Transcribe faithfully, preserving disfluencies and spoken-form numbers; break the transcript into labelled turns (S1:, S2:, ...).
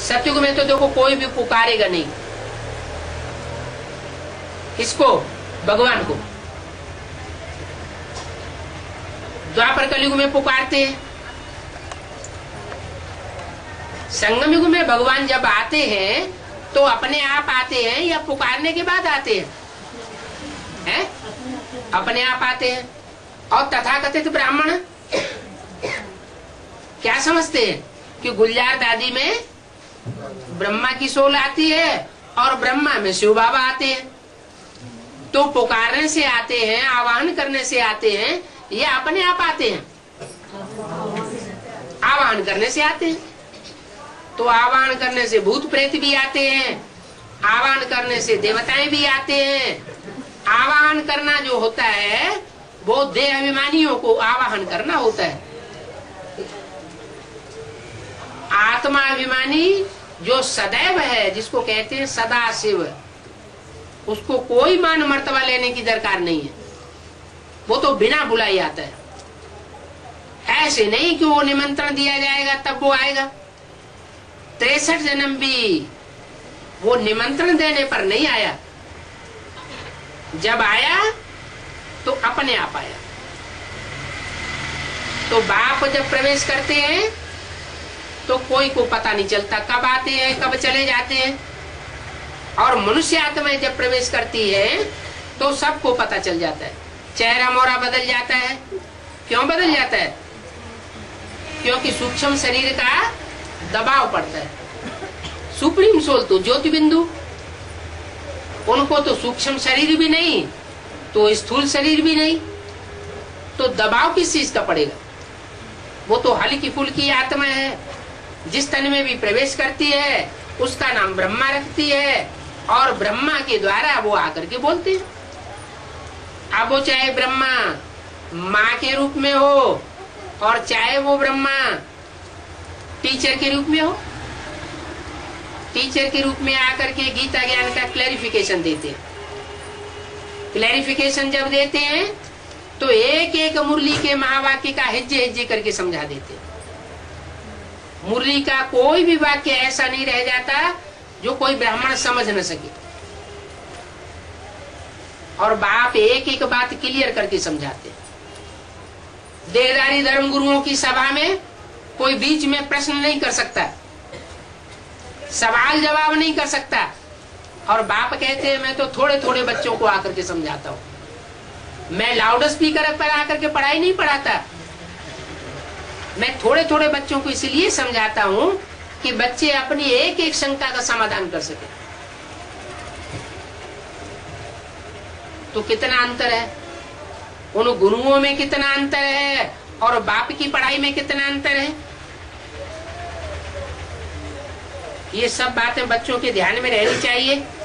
S1: सतयुग में तो देखो कोई भी पुकारेगा नहीं, किसको? भगवान को। द्वापर कलयुग में पुकारते हैं। संगम युग में भगवान जब आते हैं तो अपने आप आते हैं या पुकारने के बाद आते हैं? हैं? अपने आप आते हैं। और तथाकथित ब्राह्मण क्या समझते हैं कि गुलजार दादी में ब्रह्मा की सोल आती है और ब्रह्मा में शिव बाबा आते हैं। तो पुकारने से आते हैं, आवाहन करने से आते हैं, या अपने आप आते हैं? आवाहन करने से आते हैं। तो आवाहन करने से भूत प्रेत भी आते हैं, आवाहन करने से देवताएं भी आते हैं। आवाहन करना जो होता है वो देह अभिमानियों को आवाहन करना होता है। आत्मा अभिमानी जो सदैव है, जिसको कहते हैं सदा शिव, उसको कोई मान मर्तबा लेने की दरकार नहीं है। वो तो बिना बुलाए आता है। ऐसे नहीं कि वो निमंत्रण दिया जाएगा तब वो आएगा। तिरसठ जन्म भी वो निमंत्रण देने पर नहीं आया, जब आया तो अपने आप आया। तो बाप जब प्रवेश करते हैं तो कोई को पता नहीं चलता कब आते हैं कब चले जाते हैं। और मनुष्य आत्मा जब प्रवेश करती है तो सबको पता चल जाता है। चेहरा मोरा बदल जाता है। क्यों बदल जाता है? क्योंकि सूक्ष्म शरीर का दबाव पड़ता है। सुप्रीम सोल तो ज्योति बिंदु, उनको तो सूक्ष्म शरीर भी नहीं तो स्थूल शरीर भी नहीं, तो दबाव किस चीज का पड़ेगा? वो तो हल्की फुल्की आत्मा है। जिस तन में भी प्रवेश करती है उसका नाम ब्रह्मा रखती है और ब्रह्मा के द्वारा वो आकर के बोलते हैं। अब वो चाहे ब्रह्मा माँ के रूप में हो और चाहे वो ब्रह्मा टीचर के रूप में हो। टीचर के रूप में आकर के गीता ज्ञान का क्लैरिफिकेशन देते हैं। क्लैरिफिकेशन जब देते हैं तो एक एक मुरली के महावाक्य का हिज्जे हिज्जे करके समझा देते हैं। मुरली का कोई भी वाक्य ऐसा नहीं रह जाता जो कोई ब्राह्मण समझ न सके। और बाप एक एक बात क्लियर करके समझाते हैं। देहदारी धर्म गुरुओं की सभा में कोई बीच में प्रश्न नहीं कर सकता, सवाल जवाब नहीं कर सकता। और बाप कहते हैं मैं तो थोड़े थोड़े बच्चों को आकर के समझाता हूँ। मैं लाउड स्पीकर पर आकर के पढ़ाई नहीं पढ़ाता। मैं थोड़े थोड़े बच्चों को इसलिए समझाता हूँ कि बच्चे अपनी एक एक शंका का समाधान कर सके। तो कितना अंतर है, उन गुरुओं में कितना अंतर है और बाप की पढ़ाई में कितना अंतर है। ये सब बातें बच्चों के ध्यान में रहनी चाहिए।